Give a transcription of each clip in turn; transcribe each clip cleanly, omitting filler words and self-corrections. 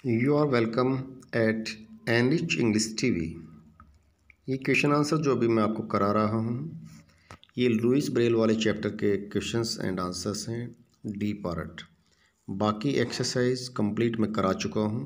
You are welcome at Enrich English TV. ये question answer जो अभी मैं आपको करा रहा हूँ ये लुइस ब्रेल वाले चैप्टर के क्वेश्चंस एंड आंसर्स हैं, डी पार्ट। बाकी एक्सरसाइज कंप्लीट मैं करा चुका हूँ।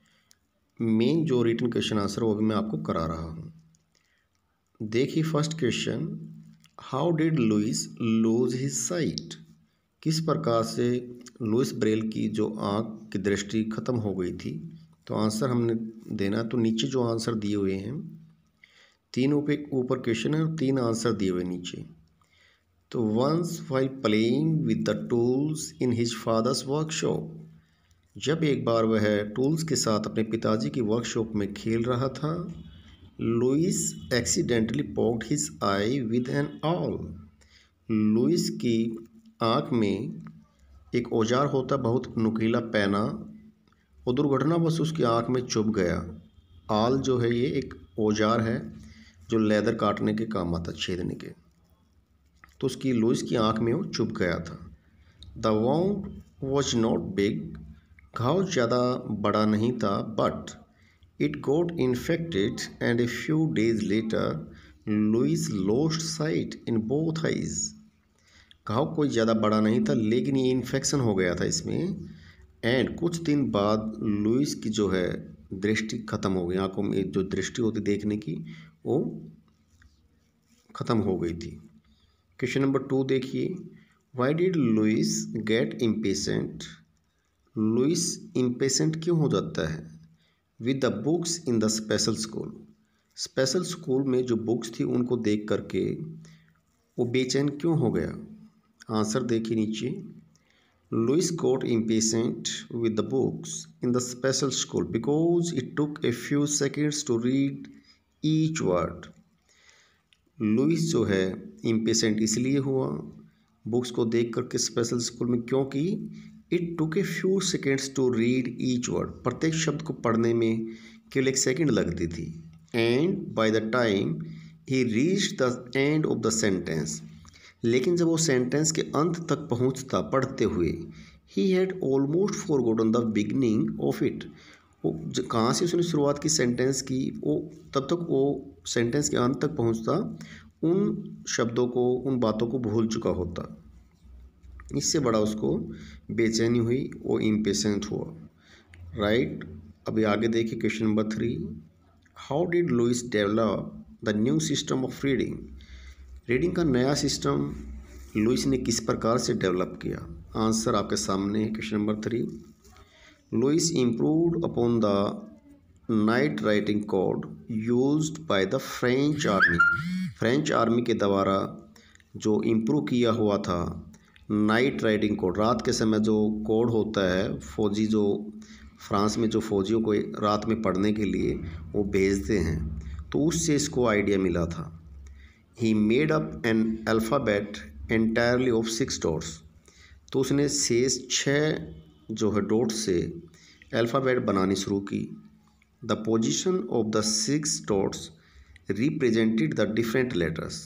मेन जो रिटन क्वेश्चन आंसर वो भी मैं आपको करा रहा हूँ। देखिए first question, how did Louis lose his sight. किस प्रकार से लुइस ब्रेल की जो आँख की दृष्टि खत्म हो गई थी। तो आंसर हमने देना, तो नीचे जो आंसर दिए हुए हैं, तीन ऊपर क्वेश्चन है और तीन आंसर दिए हुए नीचे। तो once while playing with the tools in his father's workshop, जब एक बार वह टूल्स के साथ अपने पिताजी की वर्कशॉप में खेल रहा था, Louis accidentally poked his eye with an awl. लुइस की आँख में एक औजार होता बहुत नुकीला पैना, और दुर्घटनावश उसकी आँख में चुभ गया। आल जो है ये एक औजार है जो लेदर काटने के काम आता, छेदने के। तो उसकी लुइस की आँख में वो चुभ गया था। The wound was not big, घाव ज़्यादा बड़ा नहीं था, but it got infected and a few days later Louis lost sight in both eyes. घाव कोई ज़्यादा बड़ा नहीं था लेकिन ये इन्फेक्शन हो गया था इसमें, एंड कुछ दिन बाद लुइस की जो है दृष्टि खत्म हो गई। आंखों में जो दृष्टि होती देखने की वो खत्म हो गई थी। क्वेश्चन नंबर 2 देखिए, why did Louis get impatient. Louis impatient क्यों हो जाता है with the books in the special school. Special school में जो बुक्स थी उनको देख करके वो बेचैन क्यों हो गया। आंसर देखिए नीचे, Louis got impatient with the books in the special school because it took a few seconds to read each word। Louis जो है impatient इसलिए हुआ बुक्स को देख करके स्पेशल स्कूल में, क्योंकि it took a few seconds to read each word, प्रत्येक शब्द को पढ़ने में केवल 1 सेकेंड लगती थी। and by the time he reached the end of the sentence, लेकिन जब वो सेंटेंस के अंत तक पहुंचता पढ़ते हुए, he had almost forgotten the beginning of it, वो कहाँ से उसने शुरुआत की सेंटेंस की, वो तब तक वो सेंटेंस के अंत तक पहुंचता उन शब्दों को, उन बातों को भूल चुका होता। इससे बड़ा उसको बेचैनी हुई, वो इम्पेशेंट हुआ। राइट। अभी आगे देखिए question number 3, how did Louis develop the new system of reading. Reading का नया सिस्टम लुइस ने किस प्रकार से डेवलप किया। आंसर आपके सामने है। Question number 3, Louis improved upon the night writing code used by the French army. French army के द्वारा जो इम्प्रूव किया हुआ था नाइट राइटिंग कोड, रात के समय जो कोड होता है, फौजी जो फ्रांस में जो फौजियों को रात में पढ़ने के लिए वो भेजते हैं, तो उससे इसको आइडिया मिला था। He made up an alphabet entirely of 6 dots। तो उसने शेष 6 जो है डॉट से अल्फ़ाबेट बनानी शुरू की। The position of the 6 dots represented the different letters.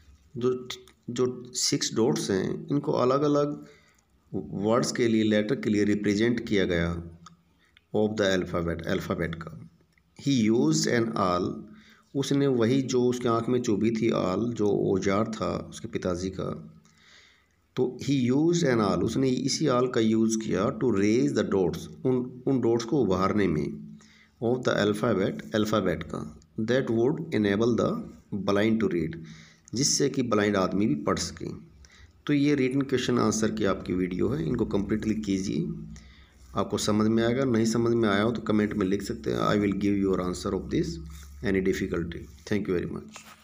जो 6 डॉट्स हैं इनको अलग अलग वर्ड्स के लिए, लेटर के लिए रिप्रेजेंट किया गया ऑफ द अल्फ़ाबेट का। ही यूज्ड एन आल, उसने वही जो उसके आँख में चुभी थी आल, जो औजार था उसके पिताजी का, तो ही यूज एन आल, उसने इसी आल का यूज़ किया टू रेज द डॉट्स, उन डॉट्स को उभारने में, ऑफ द अल्फ़ाबेट का, that would enable the blind to read, जिससे कि ब्लाइंड आदमी भी पढ़ सके। तो ये रिटन क्वेश्चन आंसर की आपकी वीडियो है, इनको कम्प्लीटली कीजिए, आपको समझ में आएगा। नहीं समझ में आया हो तो कमेंट में लिख सकते हैं, I will give your answer of this any difficulty। Thank you very much।